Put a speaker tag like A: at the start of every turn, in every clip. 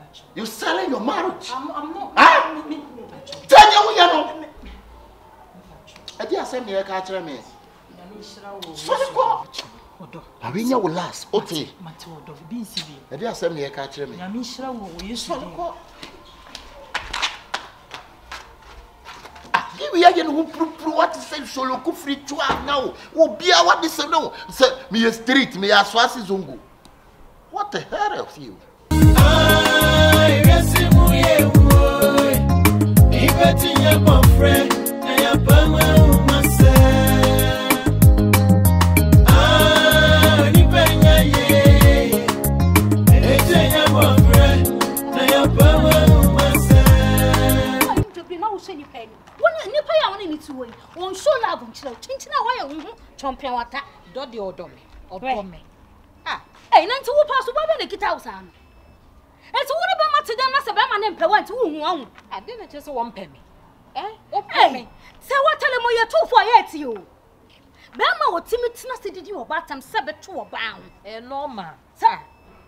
A: You selling your marriage?
B: I'm not.
A: Tell you we are not. I did send me a catcher me. Sorry, God. I mean, you will last. Okay. I did send me a catcher me.
B: I mean, sure, we used to go.
A: We are going to prove what is saying solo ku free to now. Will be what this no. Say me a street, me a swasi zungu. What the hell of you?
C: I resimu ye boy. Ibeti ya my friend, na ya pama umase. Nipa nya ye. Eje ya my friend, na ya pama umase.
D: Now say ni penny. Nipa ya woni ni tuwe. Won so love nchira. Chinchina wa ya hu champion wata.
B: Do the odo me.
D: Eh, nanti wo pass wo ba na kita wo sa no. Enti wo ne ba mate dem na se ba ma ne mpe wa nti wo hu ahu.
B: Ade na che se wo mpe me. Wo pe me.
D: Se wo tele mo ye to for ye ti o. Ba ma wo timi tina se didi wo ba tam se be to wo ba hu.
B: Normal.
D: Sa.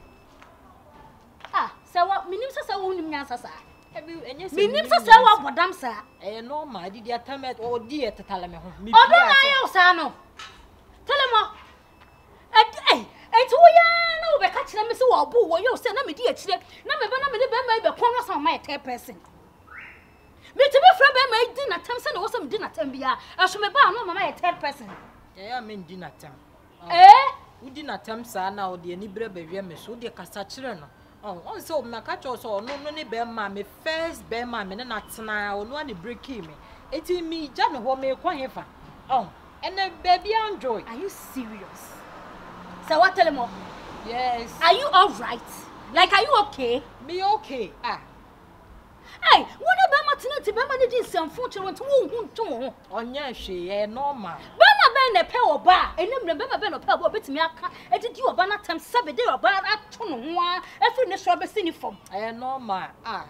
D: Se wo minim se wo nim nyansa sa. Minim se wo bodam sa.
B: Normal didi atamet o di etetala me ho.
D: Odo na ye sa no. Tele mo. Enti wo ya na wo be ka kire me se wo bu wo yo se na me di akire na me ba na me de be ma be kon no san my third person me to be fra be ma di na tam se na wo se me di na tam bia aso me ba no mama ye third person
B: ya me di na tam wo di na tam sa na wo de ani bre ba hwe me so de kasa kire no on se o me ka cho so no ni be ma me first be ma me na tena o no ani break me enti mi ja me ho me kwa hefa and then baby enjoy.
D: Are you serious? So what tell him?
B: Yes.
D: Are you all right? Like, are you okay?
B: Me okay.
D: Hey, what about maternity? Bema ne di samfo chero nti wo hu nto ho.
B: Onya hwe normal.
D: Bema ben ne pe oba, enim bema ben no pe oba betimi aka. Edidi oba na tam sabe de oba ato no ho a, afiri ne so be sini fom.
B: Normal.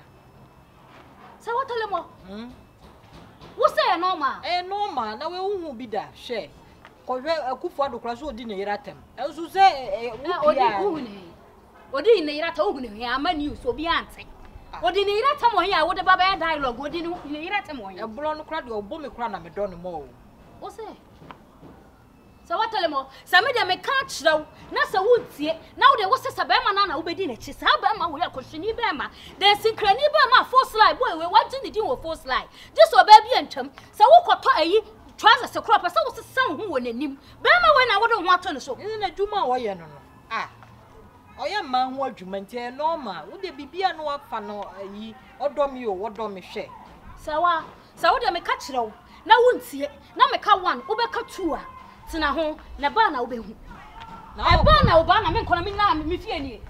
D: So what tell him? Wo say normal?
B: Normal. Na we hu bi da hwe. Kohwe akufo adokra so odi ne yiratem. Enso se
D: odi ne yirata ohu ne hwe amani so bi ante. Odi ne yiratem ho ya wo de baba dialogue odi ne yiratem ho ya.
B: Ebro no kra de obo me kra na me do no mo.
D: Wo say? So what tell him? Sa me de me ka kire na sa wo tie na wo de wo se sa ba ma na wo bedi na chi sa ba ma wo ya kohwini ba ma. De sinkrani ba ma first line boy we what did you first line? Just oba bi antwam. Sa wo koto ayi Twaza se crop asa wo se san ho wonanim be ma we na wo do ho ato no so
B: na dwuma wo ye no oya ma ho adwuma nti normal wo de bibia no afa no ayi odom yo wodom hwe
D: sa wo de me ka kire wo na wo ntie na me ka 1 wo be ka 2 a tena ho na ba na wo be hu na ba na wo ba na me nkona me na me fie nie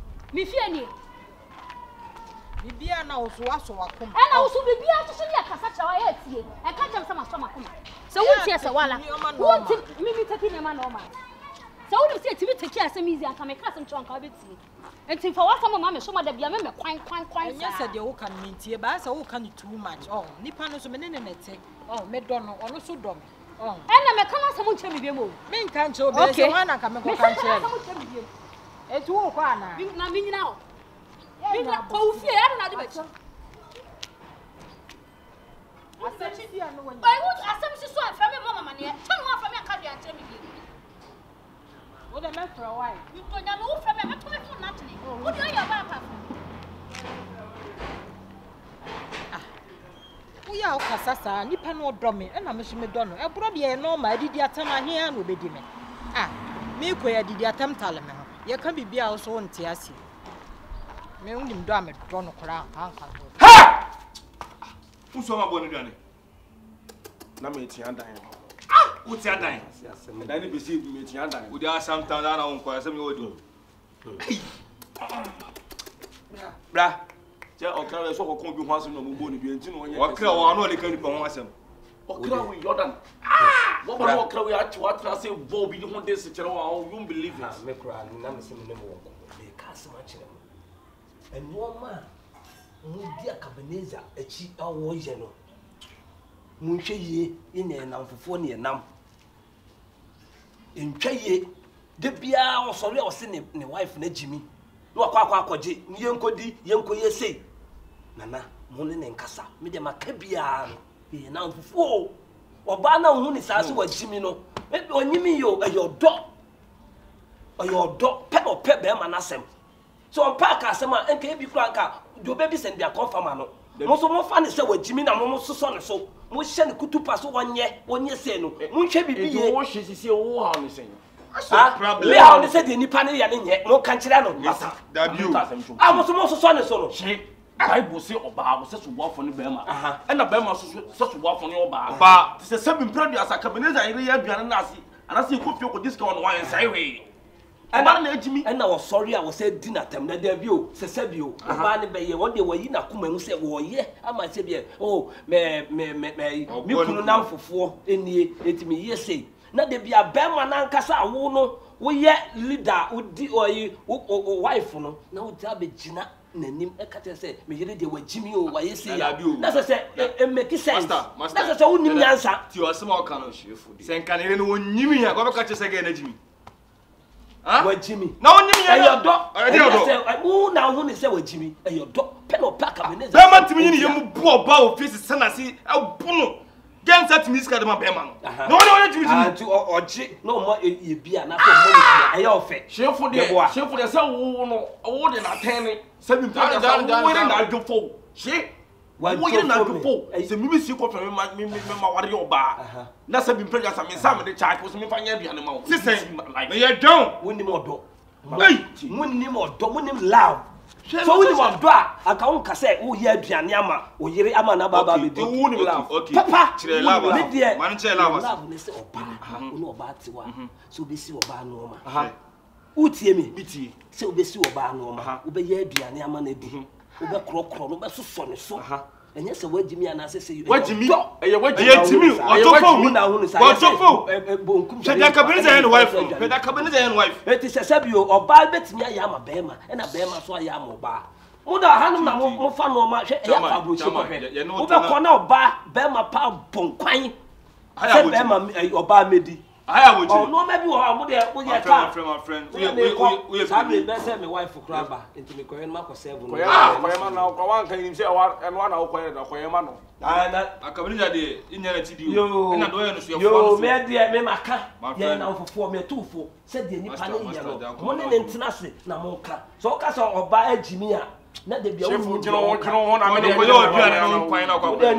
B: bibia na wo so aso wakom
D: na wo so bibia to so ya kasa kire wa ya tie e ka jam sama so makom so wo tie se wala wo tie mi take ne ma normal so wo tie ti take asem easy aka me ka asem chon ka beti enti fa wasa mama me so ma da bia me kwan
B: nya se de wo kan mintie ba se wo kan too much nipa no so me ne nete me do no ono so do me
D: na me kana asem nche me bia mo
B: me nka nche obe se wana ka me ko kan che etu wo kwa na
D: mi nyina o Bina ko ufie ya na de bechi.
B: Asachi dia no wanya.
D: Bai wo asem si so afra me mama ne. Twa no afra me aka dia nche me bi.
B: Wo de me fra why?
D: You to nya no afra me to me fun natni. Wo de ya ba pa.
B: Wo ya o kasa sa nipa no do me na me so me do no. E bro de normal didi atam ahia na obedi me. Me ko ya didi atam tale me ho. Ye ka bibia wo so nte ase. Me unim do ame do no kra anka.
A: Ha! Unso ma boni dane. Na me ti andan. Wo ti andan. Me dane be si me ti andan. Wo dia sometimes na won ko asem yo do. Bra. Je okra we so ko kon bi ho asem no mo boni bi enti no onye. Okra wo anu le kan ni pa ho asem. Okra we Jordan. What about okra we ati what na say vo bi ho dey se kire wo you won't believe it.
E: Me kra ni na me se me ne mo ko. Me ka se ma kire. And woman, Mudia Cabaneza, a cheap or general. Munche ye in a Namphone nam. In Chaye, the Bia or sorry or sending a wife, ne Jimmy. no akwa akwaje ni yenko yesei nana mo ne nkasa me de makabia no ye na mfufuo oba na hu ni saase wa jimi no onyimi yo ayodo pe no pe be ma na sem so on park asema enka ebi kura nka do baby send dia confirm no mo so mo fa ne se wa jimi na mo soso ne so mo hye ne kutupa so wonye se no mo hwe bibi ye
A: wo hye sisi wo ha ne sen
E: problem le ha ne se de nipa ne ya ne nye mo kan kire no masa
A: da bio
E: mo so soso ne so no
A: Bible say oba say so boafo ne bema na bema so so boafo ne oba say sebi mpradu asaka beneza ire ya aduane na ase anase ekofie ko discount no wan sai we oba na ejimi
E: na wo sorry a wo say dinner tem na da bi o se sebi o oba ne be ye wo de wayi na kuma mu say wo ye ama se bi oh me kunu na mfofo enie etimi ye say na de bia bema na nkasa awo no wo ye leader odi oyi wife no na wo ta be gina nanim ekate say me yere de wajimi o wa yesi ya na say make sense na say wonim nyansa
A: ti o sema o kan o hwefo de sen kan ire no wonyimi ya go be ka che say ga na jimi
E: wajimi
A: na wonyimi ya
E: ayodo ayodo na hu ni say wajimi ayodo pe no pack abene
A: be man timi ni yemu bu oba office sanasi abuno gensa timi ska de ma be ma no no jimi
E: ati oji no mo ye bia na so mo ye ayo ofe
A: hwefo de say wo no wo de na tene sebi mpa da wo na adwofo hye wo ye na adwofo se mi si ko fere ma ware oba na sebi mpa da me sam de charge ko se me fa nya aduane ma wo sisen me ye don
E: wonim odo wonim odo wonim love so wonim odo aka won ka say wo ye aduane ama wo yere ama na baba be de
A: wonim love
E: papa
A: chire love
E: man
A: chire love
E: ne se oba wo oba tiwa so be si oba no ma utie mi
A: biti
E: se obesi oba no ma obeye aduane ama na di obe krokro no be soso ne so enye se wajimi ana se se
A: wajimi eye wajimi otofo mi otofo bonkum peda kabeniza hen wife peda kabeniza hen wife
E: eti se sabio oba betimi aya ama bema na bema so aya ama oba muda hanum na mo fa no ma hwe ya fa brochi ko hwe obe ko na oba bema pa bonkwan se bema oba medi
A: aya woji
E: oh no maybe wo amu de wo ye ka
A: my friend
E: we sabi be say me wife kraba enti me koyen ma ko 7
A: koyen ma na ko wan kan nim say enwa na wo koyen na koyen ma no
E: na
A: akabinja de inyana ti di na do ye no so ye
E: yo me de me maka ye na ofofo me tufo se de nipa ne ye no mo ne ntina se na mo ka so ka so oba ajimi a na de bia wo
A: kino na me de ko yo aduane no kwan na kwa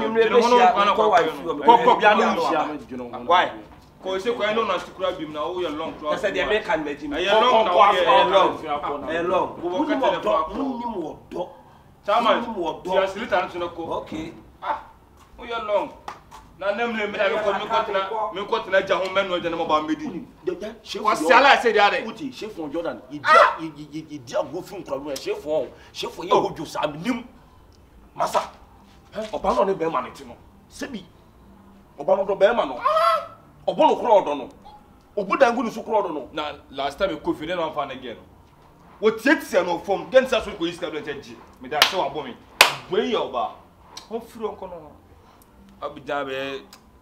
A: ko bia no hia why ko se ko eno na sukura bim na wo ye long cross
E: say de me kan maji me
A: long na wo
E: ye long wo ka telephone ni mo do
A: chama ti asilita nso ko
E: okay
A: wo ye long na nemle me da me ko tena ja ho menu je na mo ba medi wa sala se dia de
E: uti chef on Jordan ye dia go fun kro chef ye hojo sa nim masa
A: oba no ne be ma ne ti no sebi oba no do be ma no obono kro odo no obudangu ni su kro odo no na last time ko fide no fan again wo tietia no form gen sa so ko iska do nche me da se wa bo me gbe ya oba ho firi onko no abija be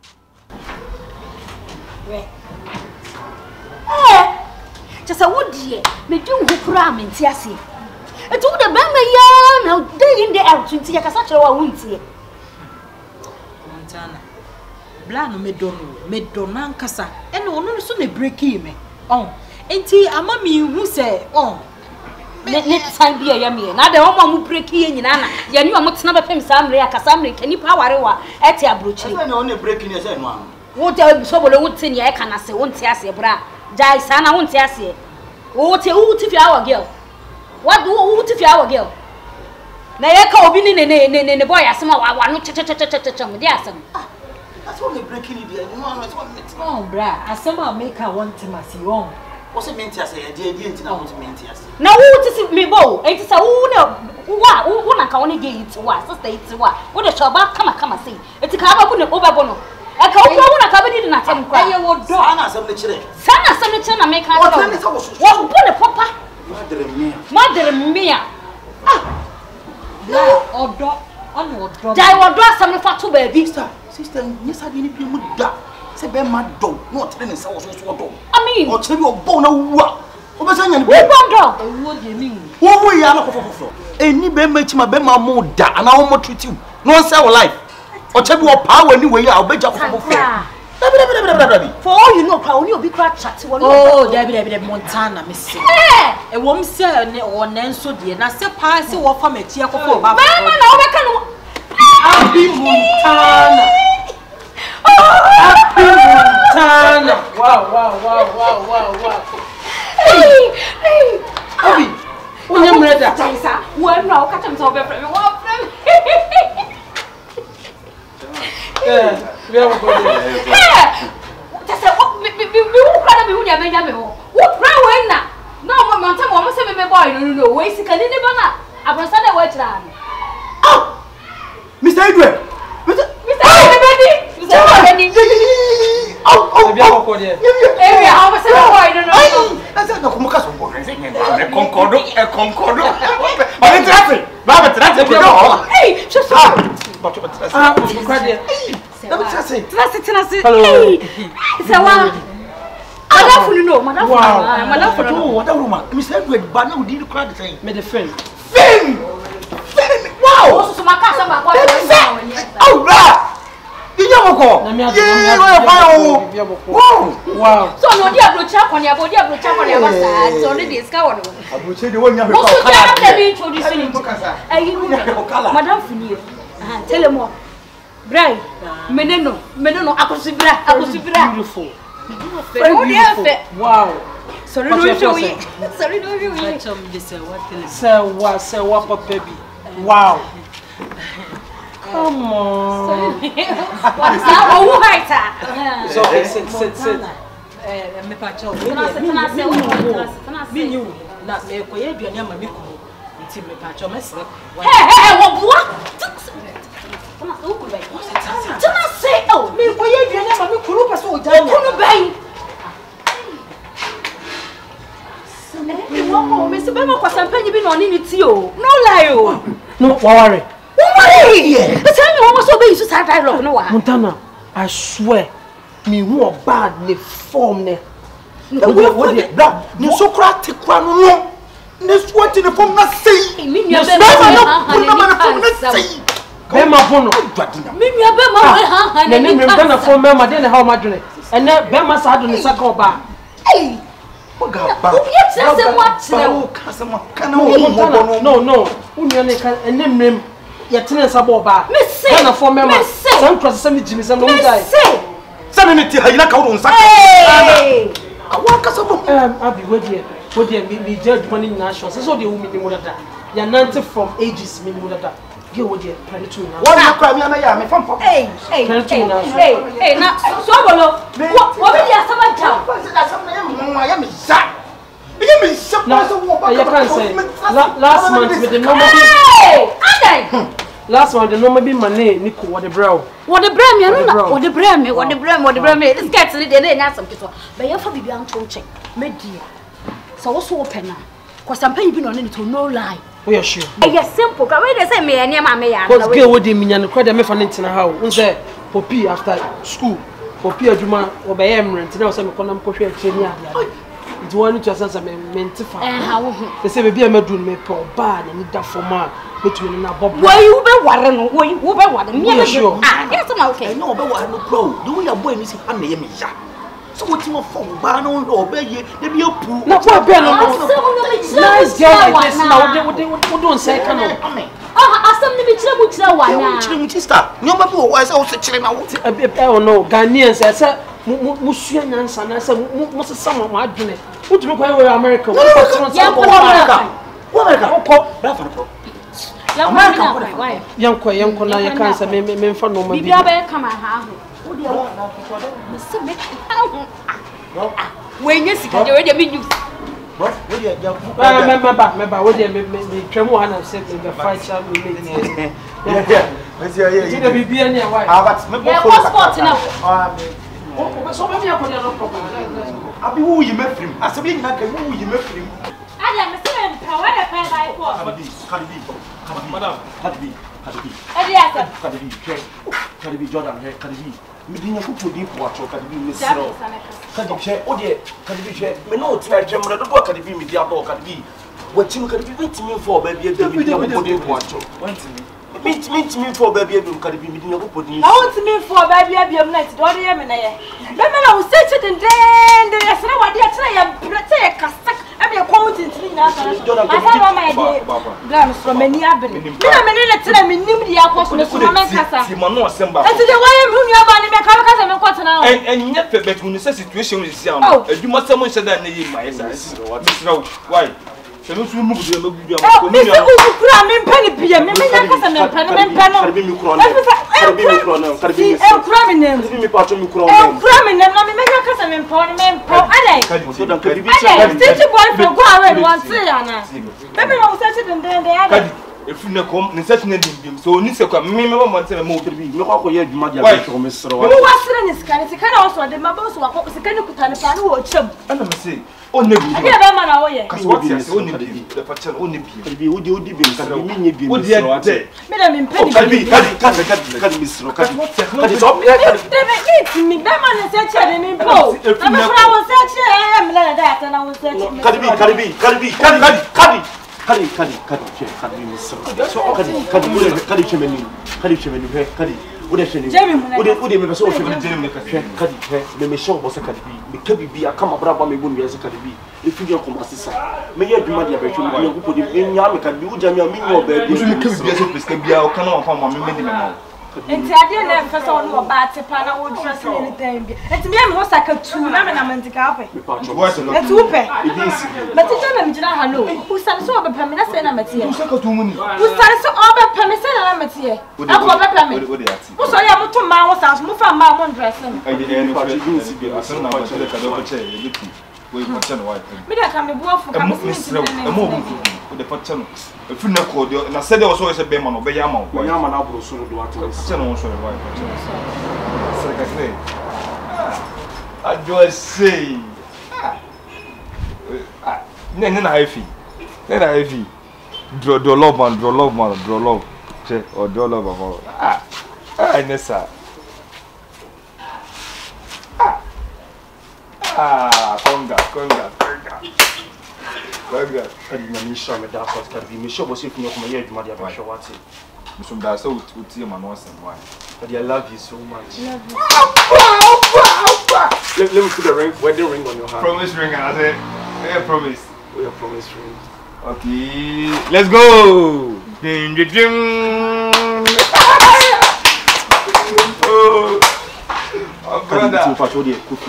D: we just wodie me dun ho kura me ntiase etu de ba me ya na day in day out nti ya kasa kire wa wuntie
B: montana bla no medona nkasa ene ono so na breaki me enti ama mi hu se
D: ne time bi ya me na de wo mu breaki ye nyina na ya ni o mo tena be pem samre ya kasa mre kani pa ware wa eti abrochi
E: ese na ono breaki ne se no am
D: wo te so bolo wo te ni e kana se wo ntia se bra jai sana wo ntia se wo te fi our girl what do wo te fi our girl na ye ka obi ni ne boy asema wa no che mo di asem
E: that's what me breaking it there you know that's what it
B: bra asema make her want to masi on
E: what's it mean to say dey ntina want to mean to say
D: na wo te si me bo enti sa wo na wo na ka woni ge it wa sister it wa wo de shoba kama say enti ka ba bu ne obabo no e ka wo na ka ba di na tem kwa
B: ye wo do
E: sana asem ne kire
D: na make her
E: wo
D: wo bu ne papa madre mia
B: bla odo ono odo
D: dai wo do asem ne fa to ba bi
E: sister nyesa bi ni bi mu da se be ma do no tere ne sa wo so do
D: I mean
E: o chere bi o bo na wu a Obasanya ni
D: bondo.
B: Ewo de mi.
E: Wo ya na kofofofo. Eni be ma chima be ma mo da ana wo mo treat you. No say our life. O chebi wo power ni we ya obeja kofofofo.
D: For all you know, only obi cry chat.
B: Oh, Debbie Montana, Miss. A woman said, or Nanso dear, and I said, pass it off from a tear for Happy Montana. Happy Montana. Wow. Hey, Obi, when you're ready,
D: well, no, catch him so bad.
B: Yeah, we have a good
E: Mr. Edward!
B: Wow.
D: So no dia brocha kon ya bo dia brocha kon ya basa. So no dey ska wono.
E: Abroche de wonya
D: Mo so dia na be introducing. Madam Funi. Tell mo. Brai. Meneno akosibira.
B: Beautiful.
D: Very beautiful.
B: Wow.
D: Sorry no show you. Sorry no show you.
B: Say what baby. Wow. Come on.
D: What's that? Oh, right.
B: So sit. Me pacho. Me you na me koye aduane ama me kunu. Nti me pacho me sere.
D: Hey, what boy? Tana say oh,
B: Me koye aduane ama me kunu pese o jan.
D: kunu bai. Wo me se be ma kwasampanyi bi na oni ni ti o. No lie o.
B: No, worry.
D: Worry. But tell me what so be you start dialogue no wa.
B: Montana, I swear, me who bad ne form ne.
E: What the bra? Ni Nsakra te kwa no. Ne swati ne form na sei.
D: Me nua be
B: ma bono.
D: Me nua be ma ha
B: Ne me na form me ma de ne ha o ma dwene. Ene be ma sa do ne saka oba.
D: Hey.
E: Ogaba.
B: No. Unyo ne ka ene mrem. Ya tene sa bo ba. Na form me ma. San cross se me jimi se no dai.
E: Say me ti ha yina ka wo Nsakra. Awa ka so bo.
B: Abi wodie me judge money na show. So de wo mi ni mo dada. Ya 90 from ages me mo dada. Ge wodie pare tu na.
E: What na kwa mi na ya me fam fam.
D: Hey, na so bolo. Wo be dia sama jaw.
B: Last month with the normal last month the normal be money Nico what the brow.
D: What the brand me no what the brand me. This get to the dey na some kiso. Be ya fa bibi an chonche. Me dia. So wo so open na. Kwasampan bi no ne to no lie.
B: We are sure.
D: Yes simple. Ka we dey say me ene ma me ya.
B: Cause girl we dey minya no kwada me fa ntina how. Unse popi after school. Popi adwuma obeye emrent na o say me konam kohwe akyeni ade. It want to sense me mentifa.
D: How
B: they say baby amedun me po ba na ni da forma between na bob.
D: Why you be ware no? Why you be ware? Me na
B: sure.
D: Yes am okay.
E: No be ware no pro. The way your boy me say am na ye me ya. So what you for ba no obeye na be apu.
B: Na kwa be no. Nice girl like this now we don't say can no.
D: Asam ni me kire mu kire wa na.
E: Kire mu sister. Nyoma bi wo say wo se kire na wo.
B: Oh no, Ghanaians say musua nyansa na say mo sesama mo adwene. Utumi kwa we America. America. Yanko na ya kansa me mfa no ma bi.
D: Bibia be kama ha ho. Wo de wo me se me we nye sika de we de me news.
E: Bro, wo de ya.
B: Member wo de me twemu ana say me fight cha me meet. Yeah.
E: Let's hear you.
B: Ti de bibia ne why?
E: But me
D: go sport na.
B: So maybe I no problem.
E: Abi wo yi mafrim. Asabi nyina ka wo yi mafrim.
D: Ada me say nka we de pen by force.
E: Madam, Cardi B.
D: Edi asa.
E: Cardi B, Jordan, Cardi B.
A: Medina kupo di poacho Kadibi misro. Kadibi ode Kadibi me no tina twemre do Kadibi media do Kadibi. Watim Kadibi wetimi for baby e media kupo di poacho. Wetimi for baby e Kadibi medina kupo di.
B: I want me for baby e night do dey me na ye. Be me na wo search den yesra wade e tira ya brete e kasak e be ko tintini na asa. Asa ma ma e blam from many abere. Me na me ne tira me nim di akọ so me kasa.
A: Ti mo no osemba.
B: Enti de why me nua ba ne me kasa me kwata na.
A: En nya pe bet mun situation we see am. Aduma sem nse da na yi ma yesa. Why? Senu su mu gudu me gudu am ko
B: me se ukura me mpani bia me nya kasa me mpani me mpano.
A: Karbi mi kuro na. Karbi mi kuro na. Karbi mi.
B: E ukura me nem.
A: Karbi mi pacho mi kuro na.
B: E ukura me nem na me nya kasa me mpano me mpao. Ale.
A: So dan Kadibi
B: Stitch boyfriend go away want say ana. Baby na usachi den ale.
A: If you come, necessarily dim. So ni se kwa me want say me Kadibi. Me kwa ye djuma dia be so me sro.
B: Me wasre ni skani sikana also de maba so wakọ sikani kutane pa na wo chem.
A: Ana me say onne bi.
B: E be ma na wo ye.
A: Kasi what say onne bi. The patch onne bi. Kadibi odi bi Kadibi me nye bi.
B: Me na me mpeni.
A: Kadibi sro. Kadibi so
B: me be ma na se che ni mpo. Na me fra wo se che me la da ta na wo se che.
A: Kadibi Kadi chemeni he kadi ode cheni ode me so cheni jeni me kadi he me show boss kadi me kabi bia kama braba me bonu yesi kadi bi e fi dia ko masisa me ye djuma dia be chuni me ko podi me nya me kadi uja me me nyo ba bi me kabi bia so peska bia o kana wa ma me di me ma
B: enti ade na fesa on wo ba te pa na wo dress ni time bi enti me mo saka tu na me na mentika ape enti wo pe but ti na me jina hallo usane so obe pa me na se na meti e
A: saka tu muni
B: usane so obe pa me se na meti e akọ obe pa me wo so ya mo to ma wo sa mo fa ma mo dress ni
A: ni pa ti bi si bi asan na ma chele ka do ko che ye leti we ko che no wa
B: me da ka me bu afu ka mo
A: de patchano e fu na ko de na se de so se be ma no be ya ma wo ya ma na bro so do ati se no so le wa se ka kre I just say ne na heavy draw love che or draw love about nessa conga kadi na misha me da fast kadi me show boss if you come here djuma dia ba show what me some da so uti ma no asem why kadi I love you so much let me put the wedding ring on your hand. Promise ring I say yeah promise we have promise ring okay let's go ding oh brother I love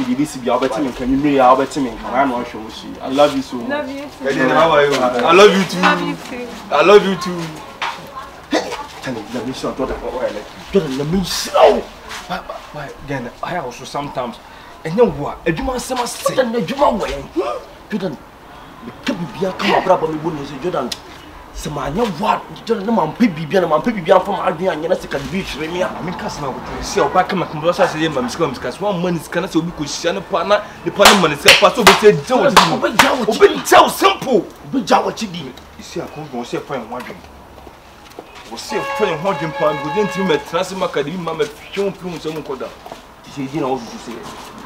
A: you so much. How are you? I love you too. I love you too. Let me show again I also sometimes and you what a Juma summer say and the Juma way Jordan Kabibia come brother me bonus Jordan Samanya what Jordan man Pibia from Albion and Yanaka beach Remia I mean Casna would see our back my composer say my scrums because 1 month is cannot be cushion partner the parliament is pass over said Joe simple but Jawa Chidi you see I come say fine one we say fine 100 pounds we didn't even transfer my academy mama show from some coda she didn't know what to say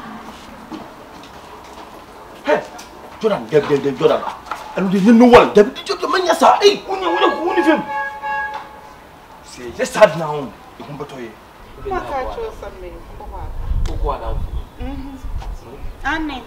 A: hey Jordan Jordan and we didn't know what the man yes hey who film say just had now you come to here
F: Anne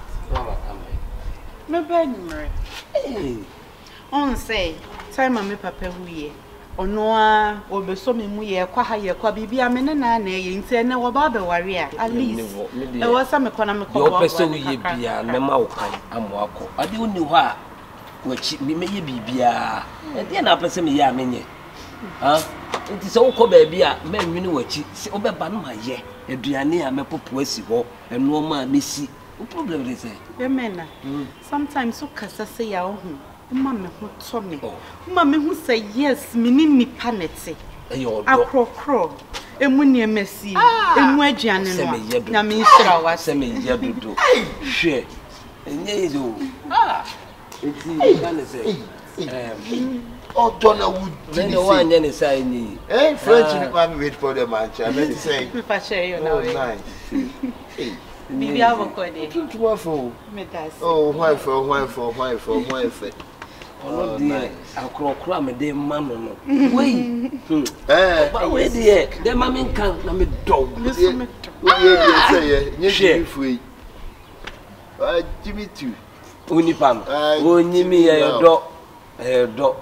F: me benimre on say time me papa huye ono a obeso me mu ye kwa ha ye kwa bibia me na ye nti ene wo ba be ware a at least e wo sa me kona me ko
E: yo peso ye bia me ma wo kan amo akọ ade oni ho a wachi me ye bibia e de na pese me ye amenye ha nti se wo ko ba bia me nwini wachi se obeba no ma ye aduane a me popo asi ho eno ma mesi o problem is
F: e mena sometimes so kasa se ya ohun Mama who told me. Mama who say yes, meaning Nipa nete. Akro. Emunie Messi. Emwajiane no. Na me shira wa
E: se me yadudo. Hwe. Enye do. Enti kan say
G: Oh, Donna would
E: Then one any sign.
G: Eh, French Nipa wait for the match. I meant to say.
F: If share you
G: Oh,
F: now.
G: nice. Hey.
F: Bibi avocado.
G: Oh, why for?
E: Oh, dear. I'll cry me, dear man. Wait. But wait, dear. The mammy can't let me dog.
G: Listen, say, free. Jimmy too.
E: Unipam. Oh, Nimi, a dog. A dog.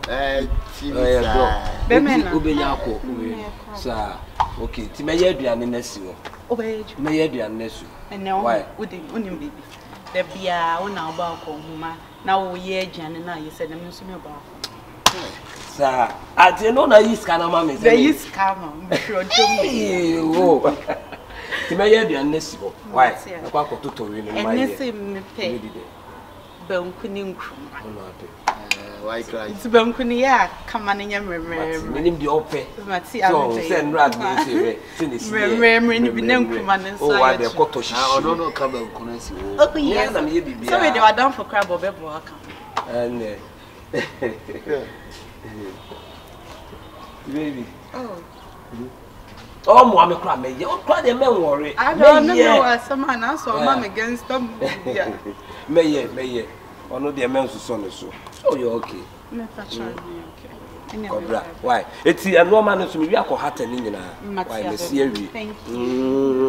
E: Ubenyako. Sir. Okay, Timaya and Nessu. Obey, Mayadu and Nessu.
F: And now, why would you be? There be a one now about Homa. Now, we Jan and I, you said, I'm assuming about.
E: Sir, I didn't know that he's kind of mammy.
F: There is come, sure.
E: Oh, Timaya and Nessu. Why? I got to tell you, and Nessie pay. Bonkuning.
G: Why cry?
F: It's Bonkunia, come on in your memory.
E: Meaning the open.
F: So,
E: send Rad. Oh, I have got to show.
G: No, come on, Conesi.
F: Oh, yes, I'm here. So, they are down for crab or bebo.
E: And baby. Oh, Mamma cry me. You're quite a man worry.
F: I don't know someone else or mom against them.
E: May or no, the amounts of son so. So you're okay. Why? It's a Roman to me. I call hat and in why, Monsieur.
F: Thank you.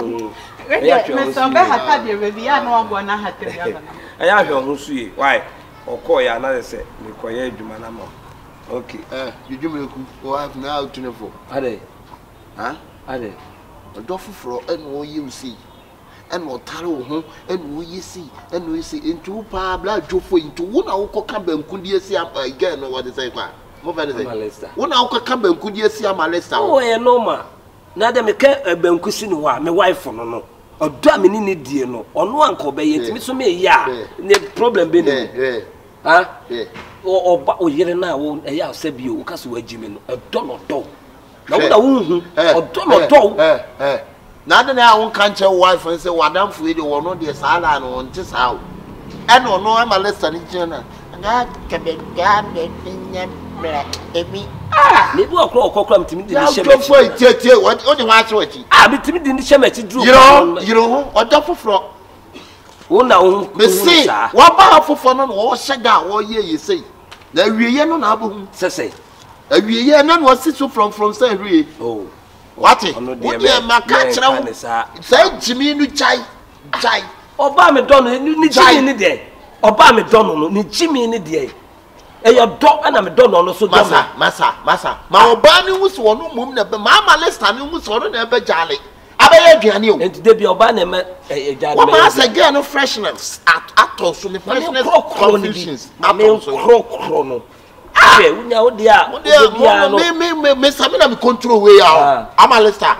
E: I have your who why? Or call you another say, Nicoya Jumanamo. Okay.
G: You do me who have now 24.
E: Are they?
G: Huh?
E: Are they?
G: A doffy for and all you see. And what taro, and we see, and we see into pa blood joffo into one hour come and could you see up again or what is I want? One hour come and could you see a malesta?
E: Oh, a norma. Neither me care a bencusin wa, my wife for no. Or damn in dear no, or no uncle bay it to me, ya. The problem be there. Huh? Or yet now, a yard said you, because we're Jimmy, a donor dog. No, or donor dog.
G: Now I won't catch your wife and say, what I'm free to one of the salad on this house. And no, I'm a lesson in China. And I can be gathered in me.
E: Maybe I'll call to me.
G: What only watch what
E: I be timid in the shemet.
G: You know, what double floor.
E: Oh, now,
G: me say, what powerful for none or shut down all year you say. The real no,
E: say.
G: A real none was sit from Saint. Oh. What it? What you ma catch now? Say Jimmy no chai.
E: Oba me don ni Jimmy ni dey. Oba me don no ni Jimmy ni dey. E your dog and me don no so
G: masa. Ma oba ni wuso no mum na be ma lista ni wuso no na be jale. Abaye aduane o.
E: Enti de bi oba na me jale.
G: What ma say girl no freshness at so the freshness conditions.
E: Kro no. Okay, unya odia
G: me samina me control way out. I'm a lister.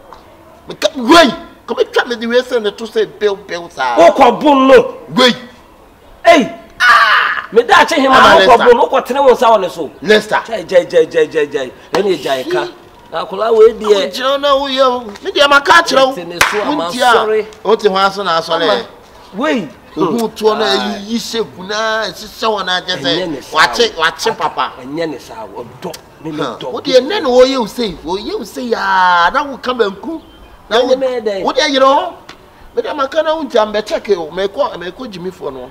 G: Wait, come try me the way send to say bill sir.
E: O ko bun no.
G: Wait.
E: Hey. Me da che him na ko bun o ko tene won sa won so.
G: Lister.
E: Jai. Eni jai ka. Na kola we die.
G: Jona wo yo. Me dia maka kire wo.
E: Sorry.
G: O ti ho aso na aso le.
E: Wait.
G: Who to na yi sheku na sise wona je wache papa
E: enye ne sa wo do me do
G: wo de ne no wo ye say ya na wo ka banku na wo me dey wo de yiro me de maka na wo ntia mbe check o me ko jimi fo no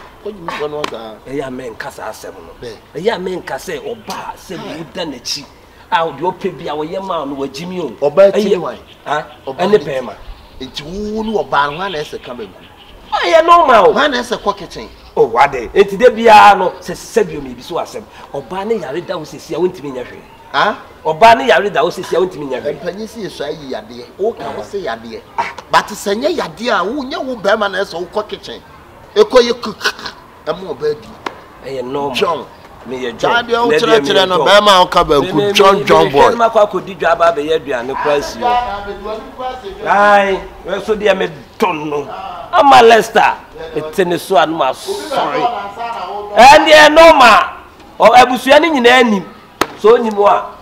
G: ga
E: e ya men kasa asem no e ya men kasa oba se wo da na chi a wo de ope bia wo ye ma no wa jimi o
G: oba ti wan
E: ha ene pe ma
G: nti wo no oba no na ese ka banku
E: oh yeah normal
G: man na ese ko kitchen
E: oh wade enti de bia no se sebio me bi so asem oba ne yare da wo sesia wontimi nya hwe
G: ha
E: oba ne yare da wo sesia wontimi nya hwe
G: empanyi si eso ayi yade o ka wo se yade but senye yade a wo nya wo be ma na ese wo ko kitchen ekoye cook am oba di
E: eh normal
G: John
E: me ye John
G: o tire no be ma o ka ba ku John boy
E: ma kwa ko di dwa ba be ye aduane kwasi ai we so dia me ton no ama Lester etene so anu ma sorry and they normal o abusua ni nyina anim so onimu a